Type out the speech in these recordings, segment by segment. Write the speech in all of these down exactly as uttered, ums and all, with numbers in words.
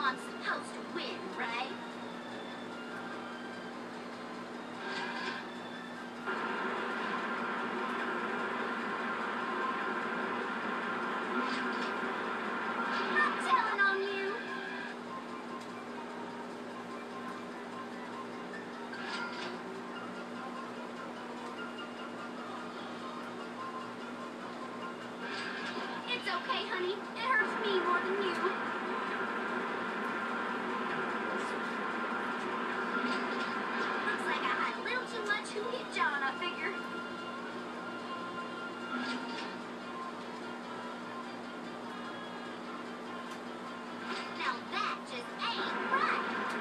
I'm supposed to win, right? I'm telling on you. It's okay, honey. It hurts me more than you. Looks like I had a little too much who hit John, I figure. Now that just ain't right.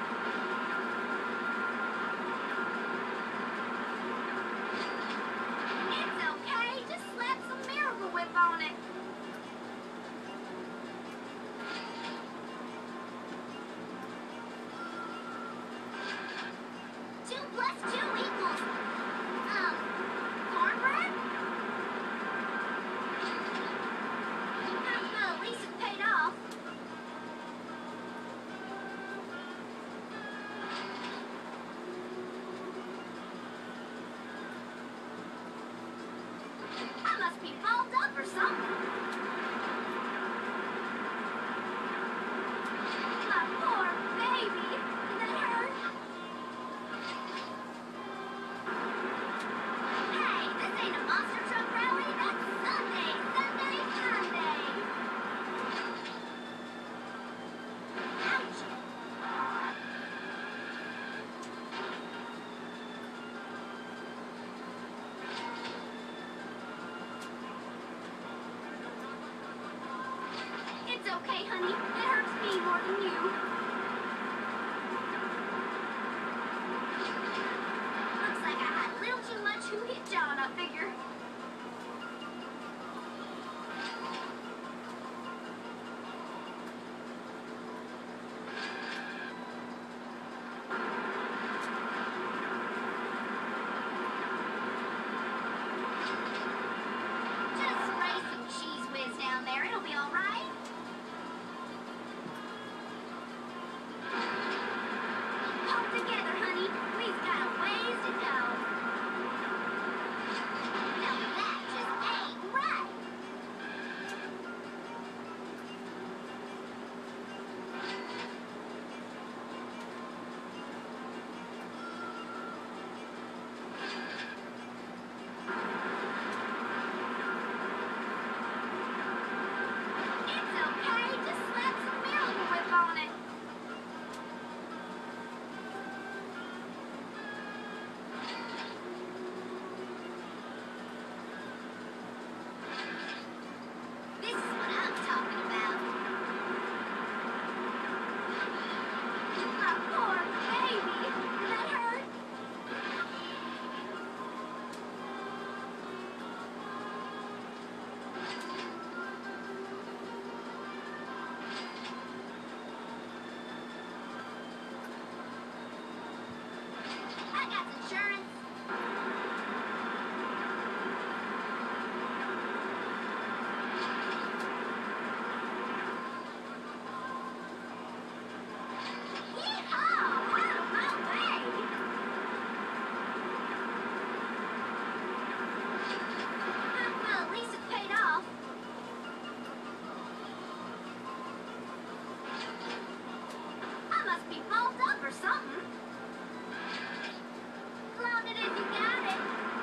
It's okay. Just slap some Miracle Whip on it. Two plus two equals, um, cornbread? Well, at least it paid off. I must be balled up or something. My poor baby. Did that hurt? Hey, this ain't a monster truck rally. That's Sunday, Sunday, Sunday. Ouch. It's okay, honey. It hurts me more than you. Looks like I had a little too much who hit John, I figure. Just spray some cheese whiz down there. It'll be all right. Hold together, honey. We've got a ways to go. Now that just ain't right. It's okay. Just slap some Miracle Whip on it. This is what I'm talking about. My poor baby. Did that hurt? I got insurance. Yeehaw! Out of my way! Well, at least it paid off. I must be balled up or something. Clown it if you got it.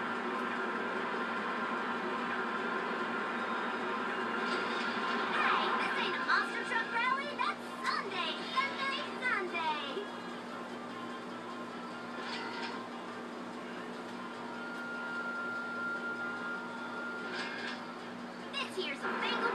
Hey, this ain't a monster truck rally. That's Sunday, Sunday, Sunday. This here's a big